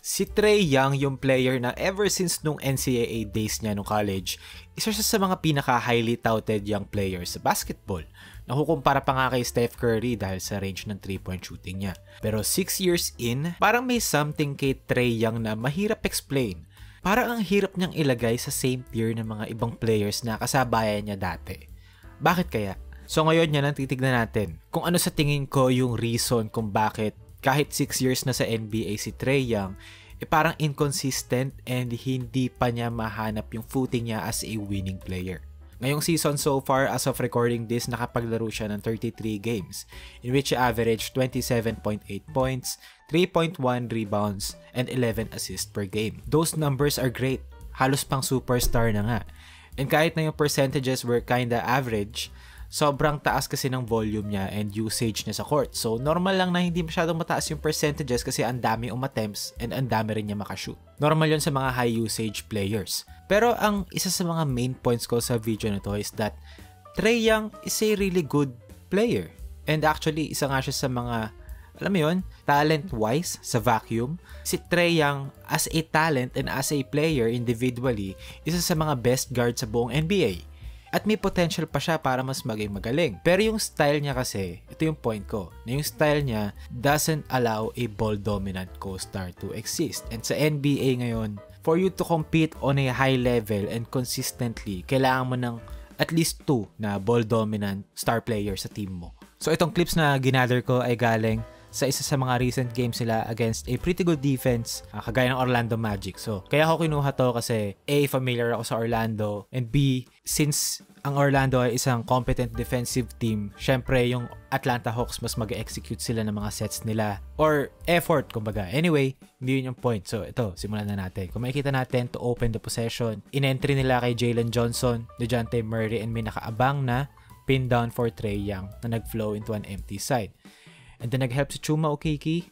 Si Trae Young, yung player na ever since nung NCAA days niya nung college, isa siya sa mga pinaka-highly touted young players sa basketball. Nakukumpara pa nga kay Steph Curry dahil sa range ng 3-point shooting niya. Pero 6 years in, parang may something kay Trae Young na mahirap explain. Parang ang hirap niyang ilagay sa same tier ng mga ibang players na kasabayan niya dati. Bakit kaya? So ngayon yan ang titignan natin kung ano sa tingin ko yung reason kung bakit kahit 6 years na sa NBA si Trae Young, parang inconsistent and hindi pa niya mahanap yung footing niya as a winning player. Ngayong season so far, as of recording this, nakapaglaro siya ng 33 games in which he averaged 27.8 points, 3.1 rebounds, and 11 assists per game. Those numbers are great. Halos pang superstar na nga. And kahit na yung percentages were kinda average, sobrang taas kasi ng volume niya and usage niya sa court. So, normal lang na hindi masyadong mataas yung percentages kasi ang dami umattempts and ang dami rin niya makashoot. Normal yun sa mga high usage players. Pero ang isa sa mga main points ko sa video na to is that Trae Young is a really good player. And actually, isa nga siya sa mga, alam mo yun, talent-wise sa vacuum. Si Trae Young as a talent and as a player individually, isa sa mga best guard sa buong NBA. At may potential pa siya para mas maging magaling. Pero yung style niya kasi, ito yung point ko, na yung style niya doesn't allow a ball-dominant co-star to exist. And sa NBA ngayon, for you to compete on a high level and consistently, kailangan mo ng at least 2 na ball-dominant star player sa team mo. So itong clips na ginather ko ay galing sa isa sa mga recent games nila against a pretty good defense, kagaya ng Orlando Magic. So, kaya ako kinuha to kasi A, familiar ako sa Orlando, and B, since ang Orlando ay isang competent defensive team, syempre yung Atlanta Hawks mas mag-execute sila ng mga sets nila or effort, kumbaga. Anyway, hindi yun yung point. So, ito, simulan na natin. Kung makikita natin to open the possession, in-entry nila kay Jalen Johnson, DeJounte Murray, and may nakaabang na pin down for Trae Young na nag-flow into an empty side. And then nag-help si Chuma Okeke,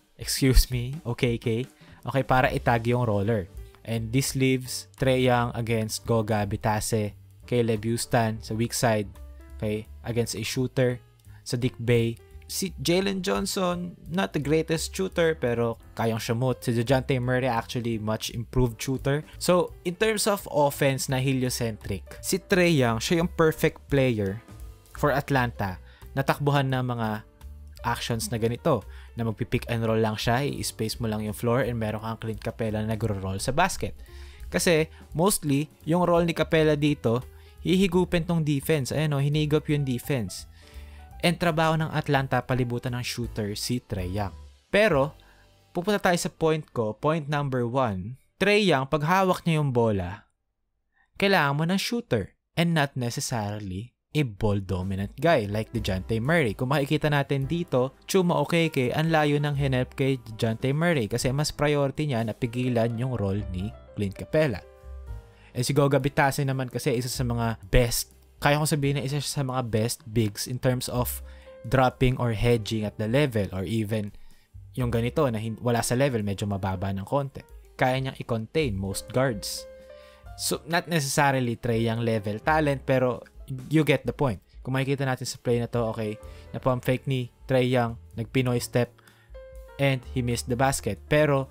okay, para itag yung roller. And this leaves Trae Young against Goga Bitadze, Caleb Houston sa weak side, okay, against a shooter sa Dick Bay. Si Jalen Johnson, not the greatest shooter, pero kayang shoot. Si DeJounte Murray actually much improved shooter. So, in terms of offense na heliocentric, si Trae Young, siya yung perfect player for Atlanta na takbuhan ng mga actions na ganito, na magpipick and roll lang siya, i-space mo lang yung floor and meron kang Clint Capela na nagro-roll sa basket. Kasi, mostly, yung role ni Capela dito, hihigupin tong defense. Ayan o, hinigop yung defense. And trabaho ng Atlanta, palibutan ng shooter si Trae Young. Pero, pupunta tayo sa point ko, point number 1. Trae Young, pag hawak niya yung bola, kailangan mo ng shooter and not necessarily a ball-dominant guy like DeJounte Murray. Kung makikita natin dito, Chuma Okeke, ang layo ng hinelp kay DeJounte Murray kasi mas priority niya na pigilan yung role ni Clint Capela. And si Goga Bitadze naman kasi isa sa mga best, kaya kong sabihin na isa sa mga best bigs in terms of dropping or hedging at the level or even yung ganito na wala sa level, medyo mababa ng konti. Kaya niyang i-contain most guards. So, not necessarily Trae Young level talent, pero you get the point. Kung makikita natin sa play na to, okay, na-pump fake ni Trae Young, nag-Pinoy step, and he missed the basket. Pero,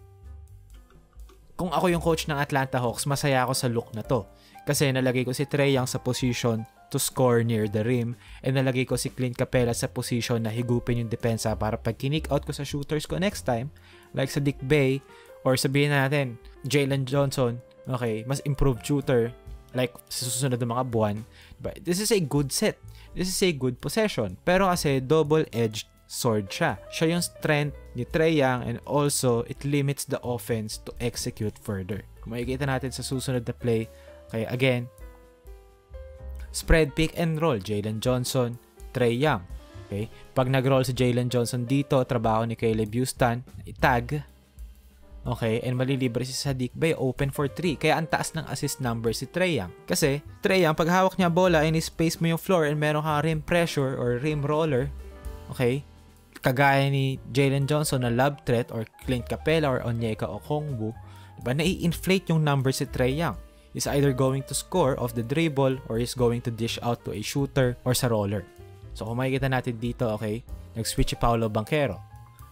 kung ako yung coach ng Atlanta Hawks, masaya ako sa look na to. Kasi nalagay ko si Trae Young sa position to score near the rim, and nalagay ko si Clint Capela sa position na higupin yung depensa para pag kinik out ko sa shooters ko next time, like sa Dick Bay, or sabihin natin, Jalen Johnson, okay, mas improved shooter, like sa susunod ng mga buwan. But this is a good set. This is a good possession. Pero kasi double-edged sword siya. Siya yung strength ni Trae Young and also it limits the offense to execute further. Kung makikita natin sa susunod na play, okay, again, spread pick and roll, Jalen Johnson, Trae Young. Okay? Pag nag-roll si Jalen Johnson dito, trabaho ni Caleb Houston, itag. Okay, and malilibre si Saddiq Bey, open for 3. Kaya ang taas ng assist number si Trae Young. Kasi, Trae Young, pag hawak niya bola and space mo yung floor and meron kang rim pressure or rim roller, okay, kagaya ni Jalen Johnson na lob threat or Clint Capela or Onyeka Okongwu, diba, nai-inflate yung number si Trae Young. He's either going to score off the dribble or he's going to dish out to a shooter or sa roller. So, kung makikita natin dito, okay, nag-switch si Paolo Banchero.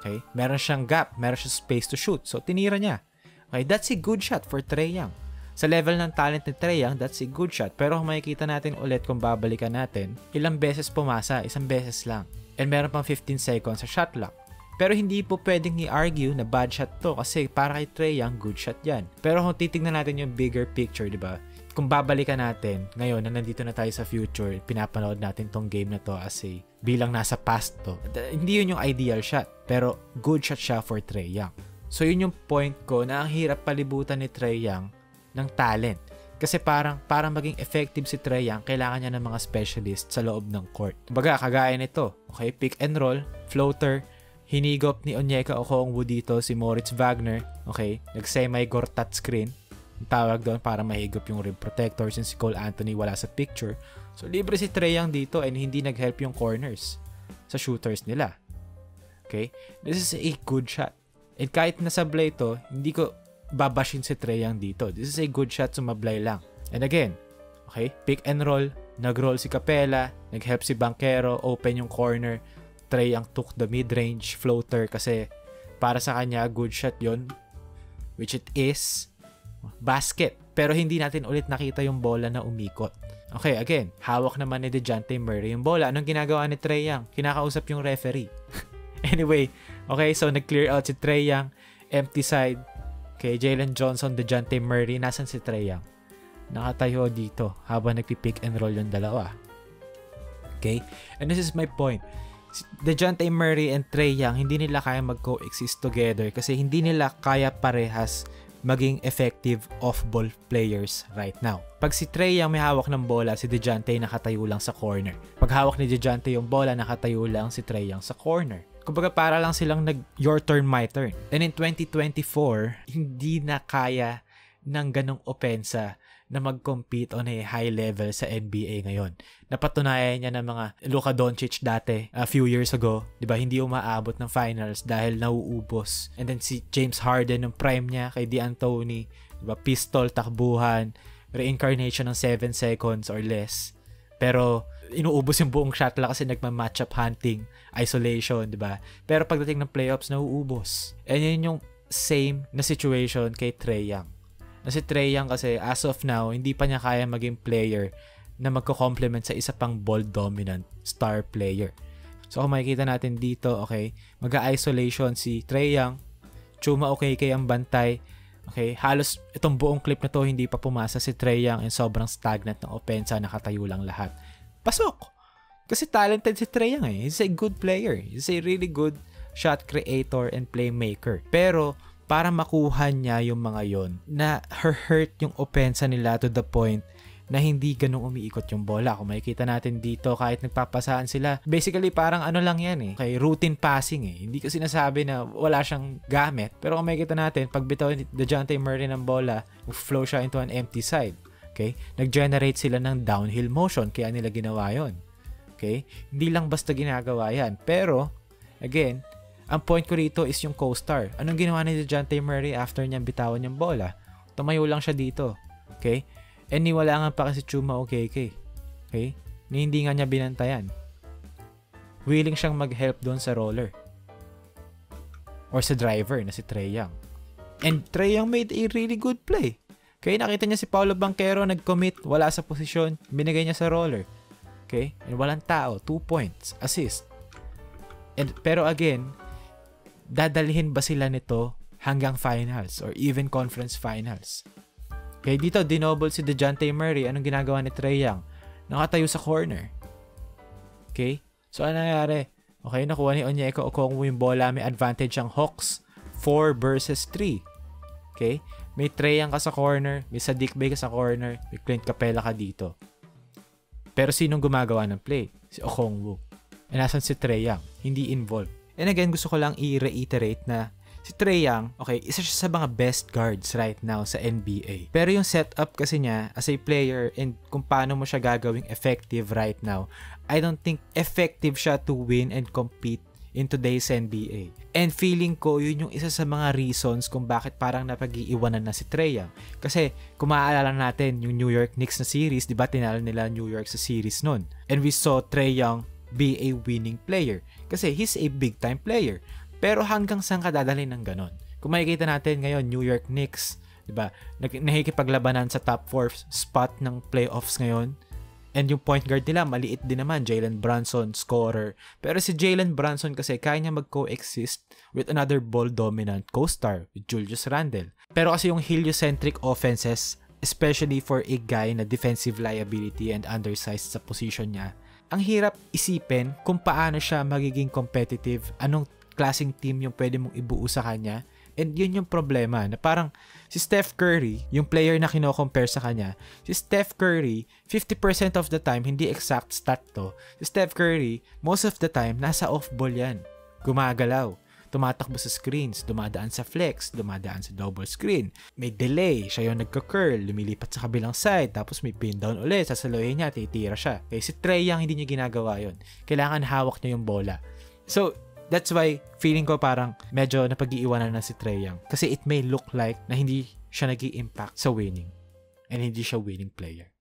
Okay? Meron siyang gap, meron siyang space to shoot. So, tinira niya. Okay? That's a good shot for Trae Young. Sa level ng talent ni Trae Young, that's a good shot. Pero kung makikita natin ulit kung babalikan natin, ilang beses pumasa, isang beses lang. And meron pang 15 seconds sa shot clock. Pero hindi po pwedeng i-argue na bad shot to kasi para kay Trae Young, good shot yan. Pero kung titignan natin yung bigger picture, di ba? Kung babalikan natin, ngayon na nandito na tayo sa future, pinapanood natin tong game na to as bilang nasa past to. Hindi yun yung ideal shot, pero good shot siya for Trae Young. So yun yung point ko na ang hirap palibutan ni Trae Young ng talent. Kasi parang maging effective si Trae Young, kailangan niya ng mga specialist sa loob ng court. Kumbaga, kagaya nito, okay, pick and roll, floater, hinigop ni Onyeka Okongwu dito si Moritz Wagner, okay, nag-semi-gortat screen, ang tawag doon para mahigop yung rim protector since si Cole Anthony wala sa picture. So, libre si Trae Young dito and hindi nag-help yung corners sa shooters nila. Okay? This is a good shot. And kahit nasablay to, hindi ko babashin si Trae Young dito. This is a good shot, sumablay lang. And again, okay, pick and roll, nag-roll si Capela, nag-help si Banchero, open yung corner, Trae Young took the mid-range floater kasi para sa kanya, good shot yon, which it is, basket. Pero hindi natin ulit nakita yung bola na umikot. Okay, again, hawak naman ni DeJounte Murray yung bola. Anong ginagawa ni Trae Young? Kinakausap yung referee. Anyway, okay, so nag-clear out si Trae Young, empty side. Okay, Jalen Johnson, DeJounte Murray, nasan si Trae Young? Nakatayo dito habang nagpipick and roll yung dalawa. Okay? And this is my point. DeJounte Murray and Trae Young, hindi nila kaya mag-coexist together kasi hindi nila kaya parehas maging effective off-ball players right now. Pag si Trae Young may hawak ng bola, si DeJounte nakatayo lang sa corner. Pag hawak ni DeJounte yung bola, nakatayo lang si Trae Young sa corner. Kumbaga para lang silang your turn, my turn. And in 2024, hindi na kaya ng ganong opensa na mag-compete on a high level sa NBA ngayon. Napatunayan niya ng mga Luka Doncic dati, a few years ago, di ba, hindi umaabot ng finals dahil nauubos. And then si James Harden, ng prime niya kay D'Antoni, di ba, pistol, takbuhan, reincarnation ng 7 seconds or less. Pero inuubos yung buong shot lang kasi nagma-matchup hunting, isolation, di ba? Pero pagdating ng playoffs, nauubos. And yun yung same na situation kay Trae Young. Na si Trae Young kasi as of now, hindi pa niya kaya maging player na magko-complement sa isa pang ball-dominant star player. So kung makikita natin dito, okay, mag-isolation si Trae Young, Chuma Okeke ang bantay. Okay, halos itong buong clip na to hindi pa pumasa si Trae Young and sobrang stagnant ng opensa, nakatayo lang lahat. Pasok! Kasi talented si Trae Young eh. He's a good player. He's a really good shot creator and playmaker. Pero para makuha niya yung mga yon, na hurt yung opensa nila to the point na hindi ganun umiikot yung bola. Kung makikita natin dito, kahit nagpapasaan sila, basically parang ano lang yan eh. Okay, routine passing eh. Hindi kasi nasabi na wala siyang gamit. Pero kung makikita natin, pag bitaw ni DeJounte Murray ng bola, flow siya into an empty side. Okay? Nag-generate sila ng downhill motion, kaya nila ginawa yon. Okay? Hindi lang basta ginagawa yan. Pero, again, ang point ko rito is yung co-star. Anong ginawa ni DeJounte Murray after niyang bitawan yung bola? Tumayo lang siya dito. Okay? And wala nga pa kasi Chuma Okeke. Okay? Hindi nga niya binantayan. Willing siyang mag-help doon sa roller. Or sa driver na si Trae Young. And Trae Young made a really good play. Okay? Nakita niya si Paolo Banchero nag-commit, wala sa posisyon, binigay niya sa roller. Okay? And walang tao, 2 points, assist. Pero again, dadalhin ba sila nito hanggang finals or even conference finals? Okay, dito, dinoble si DeJounte Murray. Anong ginagawa ni Trae Young? Nakatayo sa corner. Okay? So, ano nangyari? Okay, nakuha ni Onyeka Okongwu yung bola. May advantage ang Hawks. 4 versus 3. Okay? May Trae Young ka sa corner. May Saddiq Bey ka sa corner. May Clint Capela ka dito. Pero sinong gumagawa ng play? Si Okongwu. E nasan si Trae Young? Hindi involved. And again, gusto ko lang i-reiterate na si Trae Young, okay, isa siya sa mga best guards right now sa NBA. Pero yung setup kasi niya as a player and kung paano mo siya gagawing effective right now, I don't think effective siya to win and compete in today's NBA. And feeling ko, yun yung isa sa mga reasons kung bakit parang napag-iiwanan na si Trae Young. Kasi kung maaalala natin yung New York Knicks na series, di ba tinalo nila New York sa series nun? And we saw Trae Young be a winning player. Kasi he's a big time player. Pero hanggang saan ka dadalhin ng ganon? Kung makikita natin ngayon, New York Knicks, diba? Nakikipaglabanan sa top 4 spot ng playoffs ngayon. And yung point guard nila, maliit din naman, Jalen Brunson, scorer. Pero si Jalen Brunson kasi kaya niya mag-coexist with another ball-dominant co-star, with Julius Randle. Pero kasi yung heliocentric offenses, especially for a guy na defensive liability and undersized sa position niya, ang hirap isipin kung paano siya magiging competitive, anong klaseng team yung pwede mong ibuo sa kanya. And yun yung problema, na parang si Steph Curry, yung player na kino-compare sa kanya, si Steph Curry, 50% of the time, hindi exact stat to, si Steph Curry, most of the time, nasa off-ball yan. Gumagalaw, tumatakbo sa screens, dumadaan sa flex, dumadaan sa double screen, may delay, siya yung nagka-curl, lumilipat sa kabilang side, tapos may pin down ulit, sasaluhin niya, titira siya. Kaya si Trae Young, hindi niya ginagawa yun. Kailangan hawak niya yung bola. So, that's why feeling ko parang medyo napag-iiwanan na si Trae Young. Kasi it may look like na hindi siya nag-i-impact sa winning. And hindi siya winning player.